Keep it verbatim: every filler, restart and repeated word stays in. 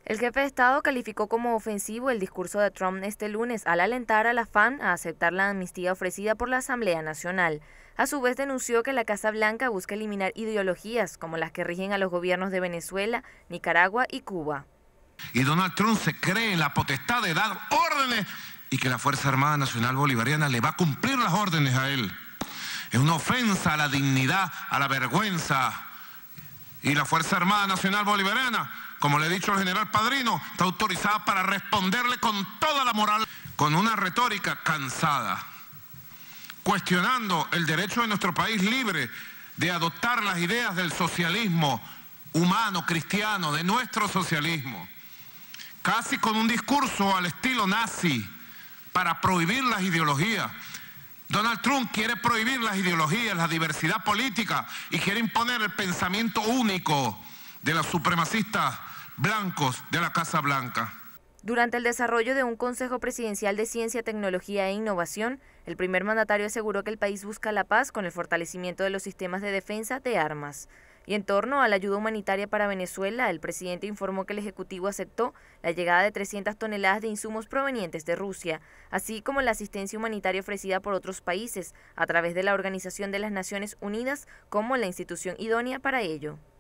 El jefe de Estado calificó como ofensivo el discurso de Trump este lunes al alentar a la F A N a aceptar la amnistía ofrecida por la Asamblea Nacional. A su vez denunció que la Casa Blanca busca eliminar ideologías como las que rigen a los gobiernos de Venezuela, Nicaragua y Cuba. Y Donald Trump se cree en la potestad de dar órdenes y que la Fuerza Armada Nacional Bolivariana le va a cumplir las órdenes a él. Es una ofensa a la dignidad, a la vergüenza. Y la Fuerza Armada Nacional Bolivariana, como le he dicho al general Padrino, está autorizada para responderle con toda la moral, con una retórica cansada, cuestionando el derecho de nuestro país libre de adoptar las ideas del socialismo humano, cristiano, de nuestro socialismo, casi con un discurso al estilo nazi para prohibir las ideologías. Donald Trump quiere prohibir las ideologías, la diversidad política y quiere imponer el pensamiento único de los supremacistas blancos de la Casa Blanca. Durante el desarrollo de un Consejo Presidencial de Ciencia, Tecnología e Innovación, el primer mandatario aseguró que el país busca la paz con el fortalecimiento de los sistemas de defensa de armas. Y en torno a la ayuda humanitaria para Venezuela, el presidente informó que el Ejecutivo aceptó la llegada de trescientas toneladas de insumos provenientes de Rusia, así como la asistencia humanitaria ofrecida por otros países a través de la Organización de las Naciones Unidas como la institución idónea para ello.